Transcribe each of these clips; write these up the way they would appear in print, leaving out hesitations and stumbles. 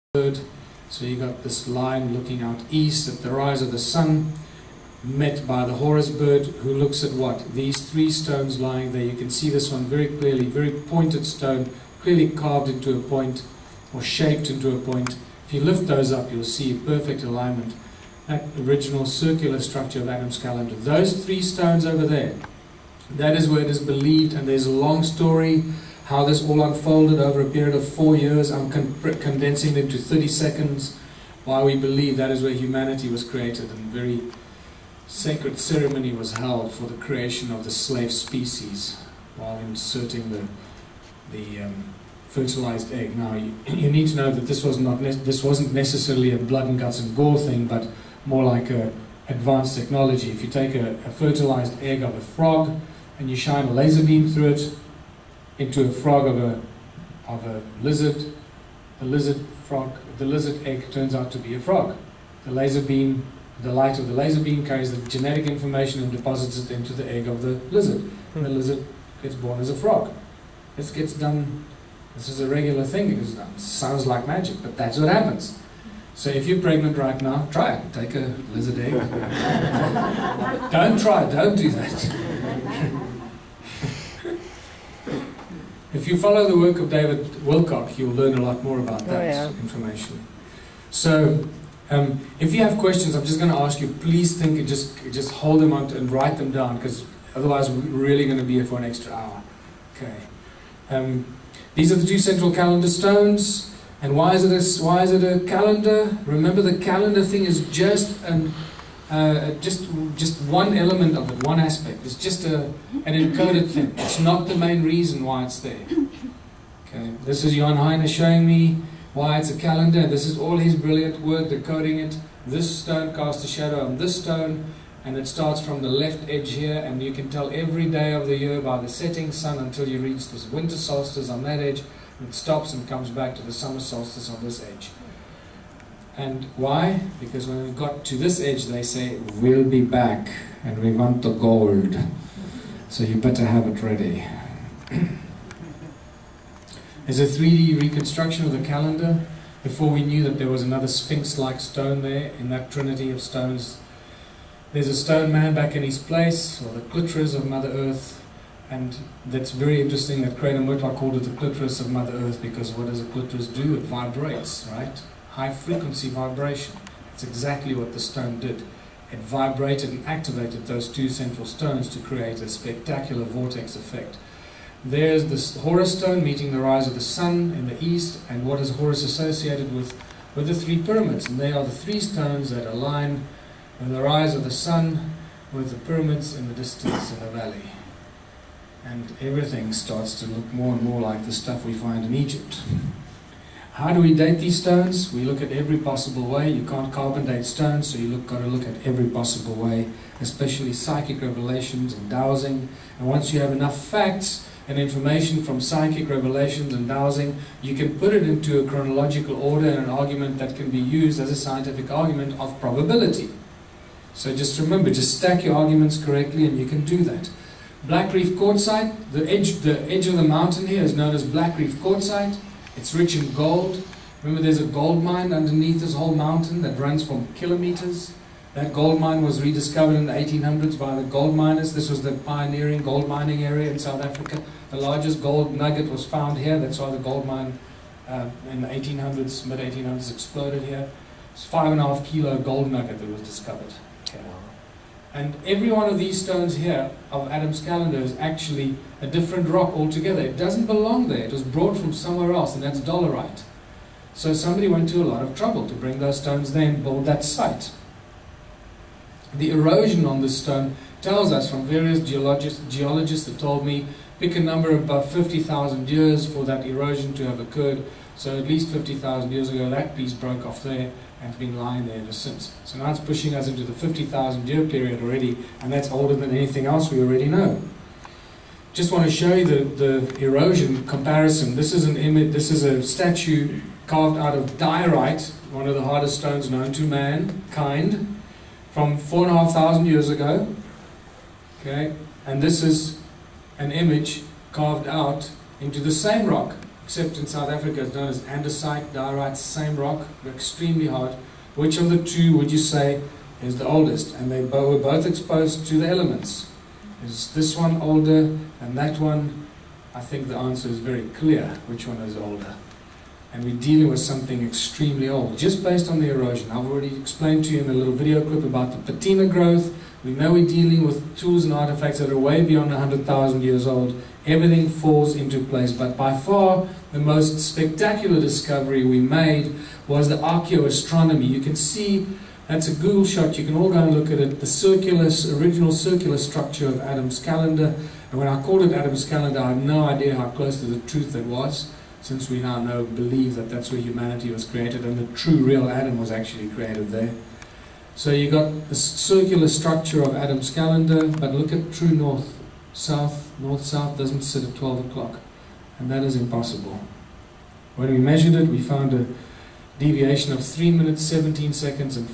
bird. So you got this line looking out east at the rise of the sun, met by the Horus bird, who looks at what? These three stones lying there. You can see this one very clearly, very pointed stone, clearly carved into a point, or shaped into a point. If you lift those up, you'll see perfect alignment. That original circular structure of Adam's calendar. Those three stones over there, that is where it is believed, and there's a long story how this all unfolded over a period of 4 years. I'm condensing it into 30 seconds. Why we believe that is where humanity was created, and very sacred ceremony was held for the creation of the slave species while inserting the fertilized egg. Now you need to know that this wasn't necessarily a blood and guts and gore thing, but more like a advanced technology. If you take a fertilized egg of a frog and you shine a laser beam through it into a frog of a lizard, the lizard egg turns out to be a frog. The laser beam, the light of the laser beam carries the genetic information and deposits it into the egg of the lizard. And the lizard gets born as a frog. This gets done, this is a regular thing. It sounds like magic, but that's what happens. So if you're pregnant right now, try it. Take a lizard egg. Don't do that. If you follow the work of David Wilcock, you'll learn a lot more about that information. So, if you have questions, I'm just going to ask you, please think and just hold them out and write them down, because otherwise we're really going to be here for an extra hour. Okay. These are the two central calendar stones. And why is it a calendar? Remember, the calendar thing is just one element of it, one aspect. It's just an encoded thing. It's not the main reason why it's there. Okay. This is Jan Heine showing me why it's a calendar. This is all his brilliant work decoding it. This stone casts a shadow on this stone, and it starts from the left edge here, and you can tell every day of the year by the setting sun until you reach this winter solstice on that edge. It stops and comes back to the summer solstice on this edge. And why? Because when we got to this edge, they say, we'll be back and we want the gold. So you better have it ready. There's a 3D reconstruction of the calendar. Before we knew that there was another sphinx-like stone there in that trinity of stones. There's a stone man back in his place, or the clitoris of Mother Earth. And that's very interesting that Crainer Murtaugh called it the clitoris of Mother Earth, because what does a clitoris do? It vibrates, right? High frequency vibration. That's exactly what the stone did. It vibrated and activated those two central stones to create a spectacular vortex effect. There's this Horus stone meeting the rise of the sun in the east, and what is Horus associated with the three pyramids? And they are the three stones that align with the rise of the sun with the pyramids in the distance in the valley. And everything starts to look more and more like the stuff we find in Egypt. How do we date these stones? We look at every possible way. You can't carbon date stones, so you've got to look at every possible way, especially psychic revelations and dowsing. And once you have enough facts and information from psychic revelations and dowsing, you can put it into a chronological order and an argument that can be used as a scientific argument of probability. So just remember, just stack your arguments correctly and you can do that. Black Reef Quartzite, the edge of the mountain here is known as Black Reef Quartzite. It's rich in gold. Remember, there's a gold mine underneath this whole mountain that runs for kilometers. That gold mine was rediscovered in the 1800s by the gold miners. This was the pioneering gold mining area in South Africa. The largest gold nugget was found here. That's why the gold mine in the 1800s, mid-1800s, exploded here. It's 5.5 kilo gold nugget that was discovered. Okay. And every one of these stones here of Adam's calendar is actually a different rock altogether. It doesn't belong there. It was brought from somewhere else, and that's dolerite. So somebody went to a lot of trouble to bring those stones there and build that site. The erosion on this stone tells us from various geologists that told me, pick a number above 50,000 years for that erosion to have occurred. So at least 50,000 years ago, that piece broke off there and it's been lying there ever since. So now it's pushing us into the 50,000 year period already, and that's older than anything else we already know. Just want to show you the erosion comparison. This is an image, this is a statue carved out of diorite, one of the hardest stones known to mankind, from 4,500 years ago. Okay, and this is an image carved out into the same rock, except in South Africa it's known as andesite, diorite, same rock, they're extremely hard. Which of the two would you say is the oldest? And they were both exposed to the elements. Is this one older and that one? I think the answer is very clear which one is older. And we're dealing with something extremely old, just based on the erosion. I've already explained to you in a little video clip about the patina growth. We know we're dealing with tools and artifacts that are way beyond 100,000 years old. Everything falls into place, but by far the most spectacular discovery we made was the archaeoastronomy. You can see, that's a Google shot, you can all go and look at it, the original circular structure of Adam's calendar. And when I called it Adam's calendar, I had no idea how close to the truth that was, since we now believe that that's where humanity was created and the true real Adam was actually created there. So you got the circular structure of Adam's calendar, but look at true north-south. North-south doesn't sit at 12 o'clock, and that is impossible. When we measured it, we found a deviation of 3 minutes, 17 seconds and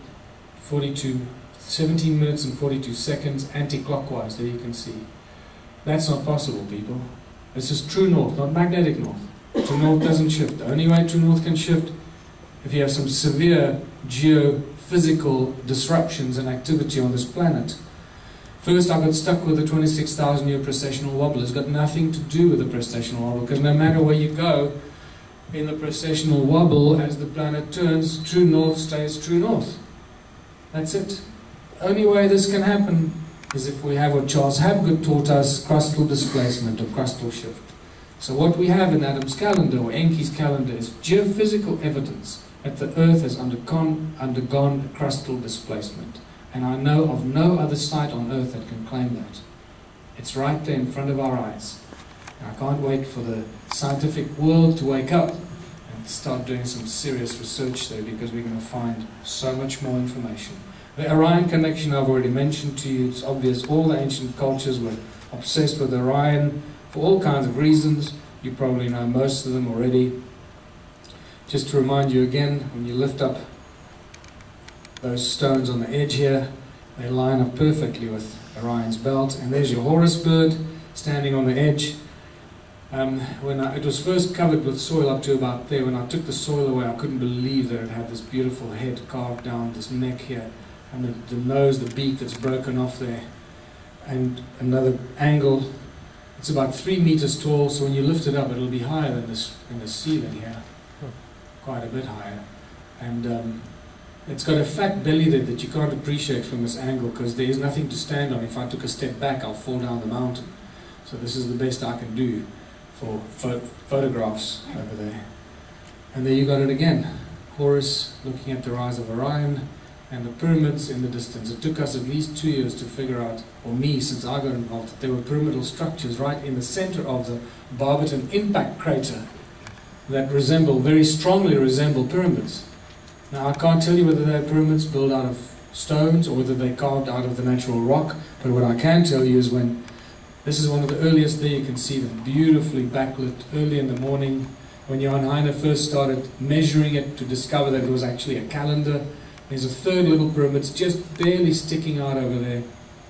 17 minutes and 42 seconds anti-clockwise, there you can see. That's not possible, people. This is true north, not magnetic north. True north doesn't shift. The only way true north can shift if you have some severe geophysical disruptions and activity on this planet. First, I got stuck with the 26,000-year precessional wobble. It's got nothing to do with the precessional wobble, because no matter where you go in the precessional wobble, as the planet turns, true north stays true north. That's it. The only way this can happen is if we have what Charles Hapgood taught us, crustal displacement or crustal shift. So what we have in Adam's calendar, or Enki's calendar, is geophysical evidence that the Earth has undergone a crustal displacement. And I know of no other site on Earth that can claim that. It's right there in front of our eyes. And I can't wait for the scientific world to wake up and start doing some serious research there, because we're going to find so much more information. The Orion connection I've already mentioned to you. It's obvious all the ancient cultures were obsessed with Orion for all kinds of reasons. You probably know most of them already. Just to remind you again, when you lift up those stones on the edge here, they line up perfectly with Orion's belt. And there's your Horus bird standing on the edge. It was first covered with soil up to about there. When I took the soil away, I couldn't believe that it had this beautiful head carved down, this neck here, and the nose, the beak that's broken off there. And another angle, it's about 3 meters tall, so when you lift it up, it'll be higher than this in the ceiling here, quite a bit higher. And it's got a fat belly there that you can't appreciate from this angle, because there is nothing to stand on. If I took a step back, I'll fall down the mountain. So this is the best I can do for photographs over there. And there you got it again. Horus looking at the rise of Orion, and the pyramids in the distance. It took us at least 2 years to figure out, or me since I got involved, that there were pyramidal structures right in the center of the Barberton impact crater that very strongly resemble pyramids. Now I can't tell you whether they're pyramids built out of stones or whether they're carved out of the natural rock, but what I can tell you is this is one of the earliest there. You can see them beautifully backlit early in the morning when Johan Heine first started measuring it to discover that it was actually a calendar. There's a third little pyramid just barely sticking out over there.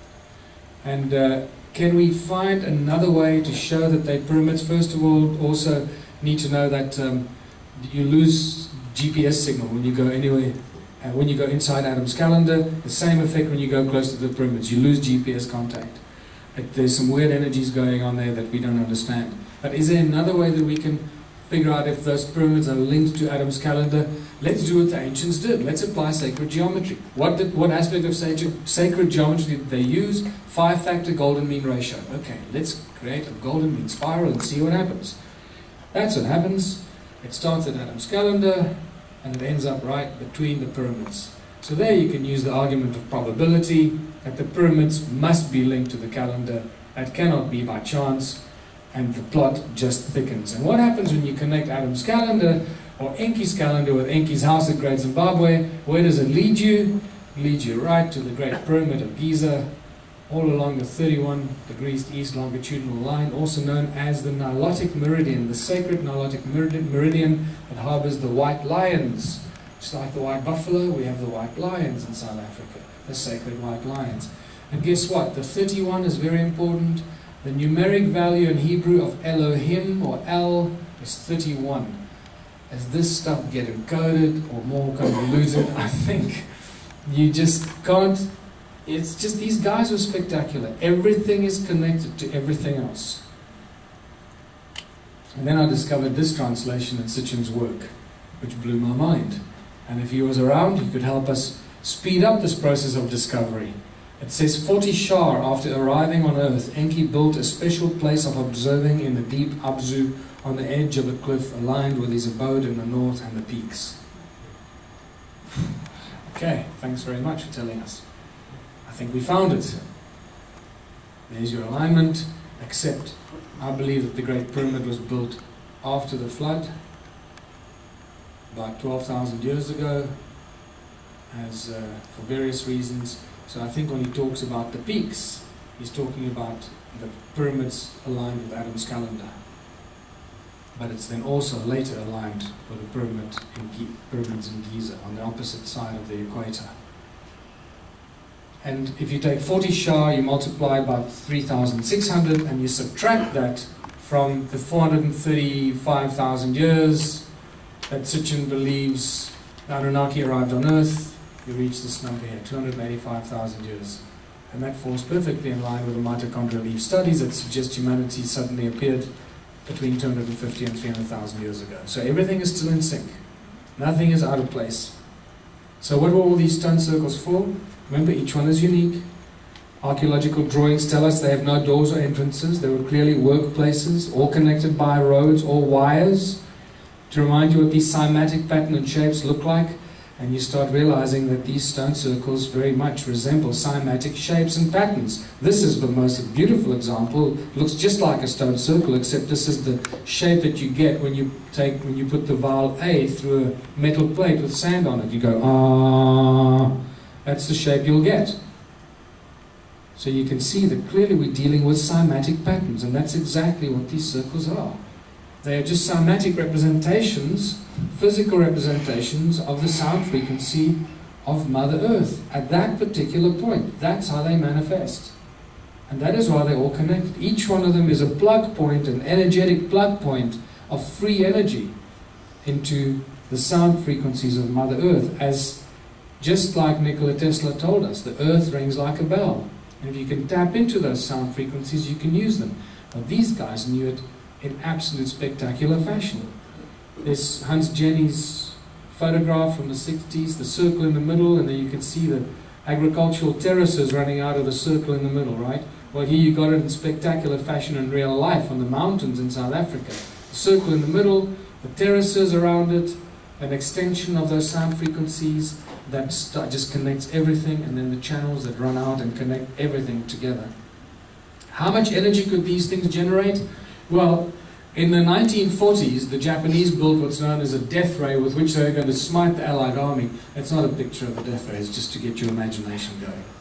And can we find another way to show that they're pyramids? First of all, also need to know that you lose GPS signal when you go anywhere. When you go inside Adam's calendar, the same effect when you go close to the pyramids. You lose GPS contact. There's some weird energies going on there that we don't understand. But is there another way that we can figure out if those pyramids are linked to Adam's calendar? Let's do what the ancients did. Let's apply sacred geometry. What aspect of sacred geometry did they use? 5-factor golden mean ratio. Okay, let's create a golden mean spiral and see what happens. That's what happens. It starts at Adam's calendar and it ends up right between the pyramids. So there you can use the argument of probability that the pyramids must be linked to the calendar. That cannot be by chance, and the plot just thickens. And what happens when you connect Adam's calendar or Enki's calendar with Enki's house at Great Zimbabwe? Where does it lead you? It leads you right to the Great Pyramid of Giza, all along the 31 degrees east longitudinal line, also known as the Nilotic Meridian, the sacred Nilotic Meridian that harbors the white lions. Just like the white buffalo, we have the white lions in South Africa, the sacred white lions. And guess what? The 31 is very important. The numeric value in Hebrew of Elohim or El is 31. As this stuff get encoded or more convoluted, I think you just can't. It's just, these guys were spectacular. Everything is connected to everything else. And then I discovered this translation in Sitchin's work, which blew my mind. And if he was around, he could help us speed up this process of discovery. It says, 40 Shar after arriving on Earth, Enki built a special place of observing in the deep Abzu on the edge of a cliff aligned with his abode in the north and the peaks. Okay, thanks very much for telling us. I think we found it. There's your alignment, except I believe that the Great Pyramid was built after the flood, about 12,000 years ago, for various reasons. So I think when he talks about the peaks, he's talking about the pyramids aligned with Adam's calendar. But it's then also later aligned with the pyramids in Giza, on the opposite side of the equator. And if you take 40 Shar, you multiply by 3,600, and you subtract that from the 435,000 years that Sitchin believes the Anunnaki arrived on Earth, you reach this number here, 285,000 years. And that falls perfectly in line with the mitochondrial Eve studies that suggest humanity suddenly appeared between 250 and 300,000 years ago. So everything is still in sync. Nothing is out of place. So what were all these stone circles for? Remember, each one is unique. Archaeological drawings tell us they have no doors or entrances. They were clearly workplaces, all connected by roads or wires, to remind you what these cymatic pattern and shapes look like. And you start realizing that these stone circles very much resemble cymatic shapes and patterns. This is the most beautiful example. It looks just like a stone circle, except this is the shape that you get when you put the vowel A through a metal plate with sand on it. You go, ah, that's the shape you'll get. So you can see that clearly we're dealing with cymatic patterns, and that's exactly what these circles are. They are just cymatic representations, physical representations of the sound frequency of Mother Earth at that particular point. That's how they manifest. And that is why they're all connected. Each one of them is a plug point, an energetic plug point of free energy into the sound frequencies of Mother Earth, as just like Nikola Tesla told us, the Earth rings like a bell. And if you can tap into those sound frequencies, you can use them. But these guys knew it in absolute spectacular fashion. There's Hans Jenny's photograph from the 60s, the circle in the middle, and then you can see the agricultural terraces running out of the circle in the middle, right? Well, here you got it in spectacular fashion in real life on the mountains in South Africa. The circle in the middle, the terraces around it, an extension of those sound frequencies that just connects everything, and then the channels that run out and connect everything together. How much energy could these things generate? Well, in the 1940s, the Japanese built what's known as a death ray with which they were going to smite the Allied army. It's not a picture of a death ray, it's just to get your imagination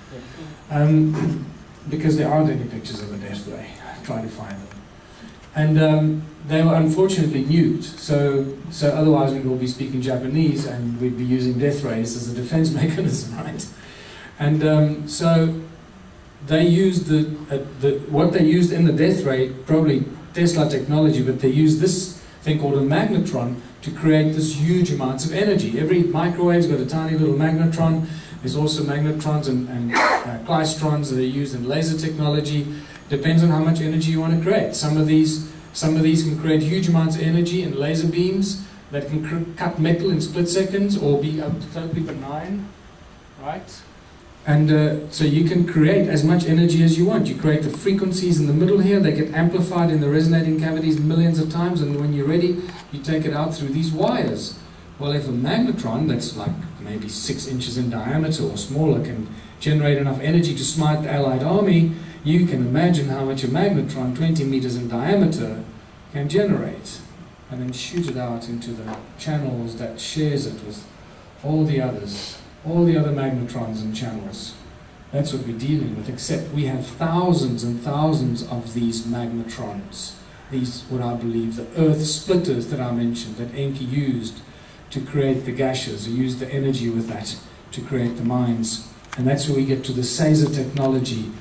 going. Because there aren't any pictures of a death ray. Try to find them. And they were unfortunately nuked, so otherwise we'd all be speaking Japanese and we'd be using death rays as a defense mechanism, right? And so they used what they used in the death ray, probably Tesla technology, but they used this thing called a magnetron to create this huge amounts of energy. Every microwave's got a tiny little magnetron. There's also magnetrons and klystrons that are used in laser technology. Depends on how much energy you want to create. Some of these can create huge amounts of energy in laser beams that can cut metal in split seconds or be totally benign, right? And so you can create as much energy as you want. You create the frequencies in the middle here, they get amplified in the resonating cavities millions of times, and when you're ready, you take it out through these wires. Well, if a magnetron that's like maybe 6 inches in diameter or smaller can generate enough energy to smite the Allied army, you can imagine how much a magnetron 20 meters in diameter can generate, and then shoot it out into the channels that shares it with all the others. All the other magnetrons and channels. That's what we're dealing with, except we have thousands and thousands of these magnetrons. These, what I believe, the earth splitters that I mentioned, that Enki used to create the gashes, or used the energy with that to create the mines. And that's where we get to the Caesar technology,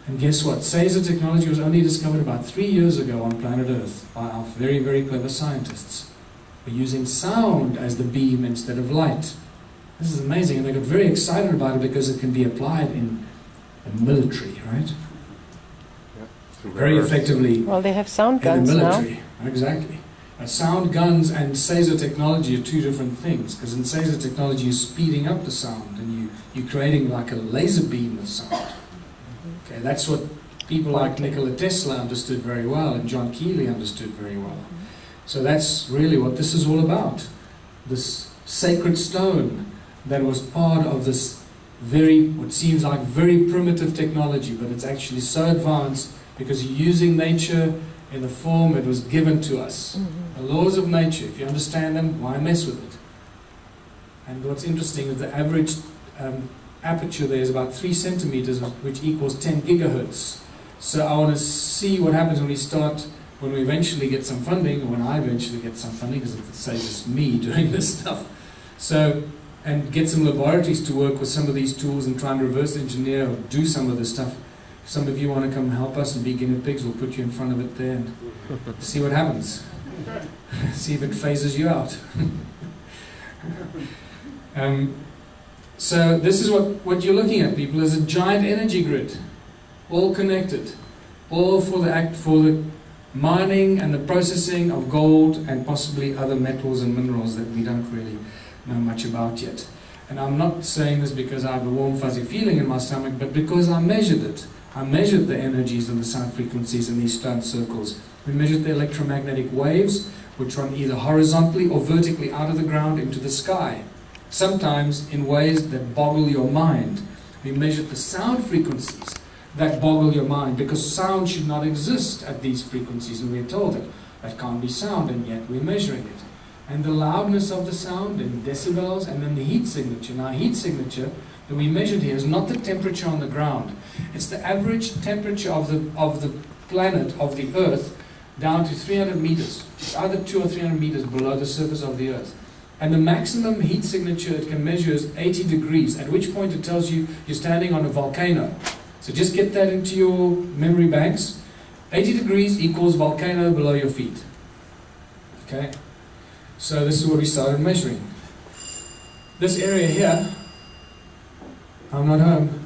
And guess what? Quasar technology was only discovered about 3 years ago on planet Earth by our very, very clever scientists. We're using sound as the beam instead of light. This is amazing, and they got very excited about it because it can be applied in the military, right? Very effectively. Well, they have sound guns in the military. now. Exactly. Sound guns and Quasar technology are two different things, because in Quasar technology you're speeding up the sound and you're creating like a laser beam of sound. Okay, that's what people like Nikola Tesla understood very well and John Keely understood very well. So that's really what this is all about. This sacred stone that was part of this what seems like very primitive technology, but it's actually so advanced because you're using nature in the form it was given to us. The laws of nature, if you understand them, why mess with it? And what's interesting is the average aperture there is about 3 centimeters, which equals 10 gigahertz. So I want to see what happens when we eventually get some funding, or when I eventually get some funding, because it saves it's me doing this stuff. So, and get some laboratories to work with some of these tools and try and reverse engineer or do some of this stuff. If some of you want to come help us and be guinea pigs, we'll put you in front of it there and see what happens. See if it phases you out. So this is what you're looking at, people, is a giant energy grid, all connected, all for the mining and the processing of gold and possibly other metals and minerals that we don't really know much about yet. And I'm not saying this because I have a warm fuzzy feeling in my stomach, but because I measured it. I measured the energies and the sound frequencies in these stone circles. We measured the electromagnetic waves, which run either horizontally or vertically out of the ground into the sky, sometimes in ways that boggle your mind. We measured the sound frequencies that boggle your mind, because sound should not exist at these frequencies, and we're told that can't be sound, and yet we're measuring it. And the loudness of the sound in decibels, and then the heat signature. Now, heat signature that we measured here is not the temperature on the ground. It's the average temperature of the planet, of the Earth, down to 300 meters. It's either 200 or 300 meters below the surface of the Earth. And the maximum heat signature it can measure is 80 degrees, at which point it tells you you're standing on a volcano. So just get that into your memory banks. 80 degrees equals volcano below your feet. Okay? So this is what we started measuring. This area here, I'm not home.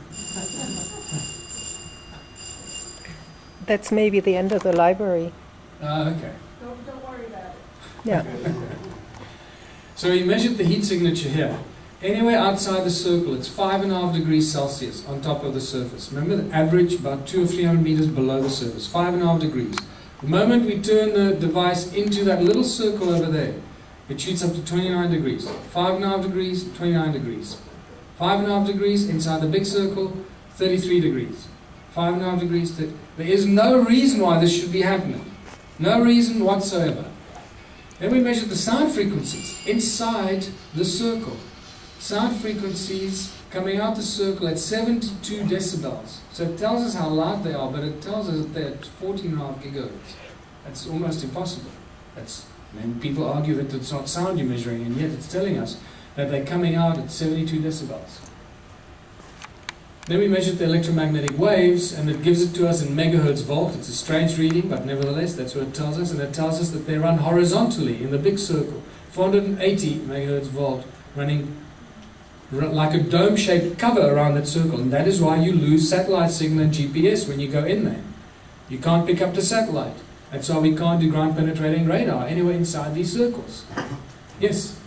That's maybe the end of the library. Okay. Don't worry about it. Yeah. So we measured the heat signature here. Anywhere outside the circle, it's 5.5 degrees Celsius on top of the surface. Remember, the average about 200 or 300 meters below the surface, 5.5 degrees. The moment we turn the device into that little circle over there, it shoots up to 29 degrees. 5.5 degrees, 29 degrees. 5.5 degrees inside the big circle, 33 degrees. 5.5 degrees. There is no reason why this should be happening. No reason whatsoever. Then we measured the sound frequencies inside the circle. Sound frequencies coming out the circle at 72 decibels. So it tells us how loud they are, but it tells us that they're at 14.5 gigahertz. That's almost impossible. And people argue that it's not sound you're measuring, and yet it's telling us that they're coming out at 72 decibels. Then we measured the electromagnetic waves, and it gives it to us in megahertz volt. It's a strange reading, but nevertheless, that's what it tells us. And it tells us that they run horizontally in the big circle. 480 megahertz volt, running like a dome-shaped cover around that circle. And that is why you lose satellite signal and GPS when you go in there. You can't pick up the satellite. That's why we can't do ground-penetrating radar anywhere inside these circles. Yes?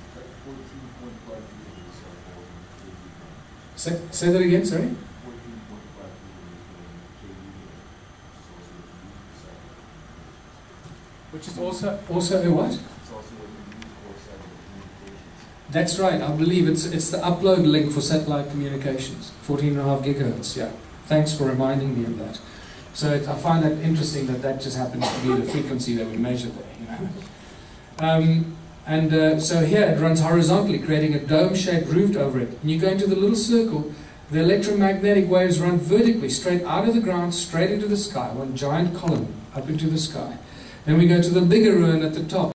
Say that again, sorry? Which is also a what? That's right, I believe it's the upload link for satellite communications, 14.5 gigahertz, yeah. Thanks for reminding me of that. So I find that interesting that just happens to be the frequency that we measure there, you know. So here it runs horizontally, creating a dome-shaped roof over it. And you go into the little circle, the electromagnetic waves run vertically, straight out of the ground, straight into the sky, one giant column up into the sky. Then we go to the bigger ruin at the top.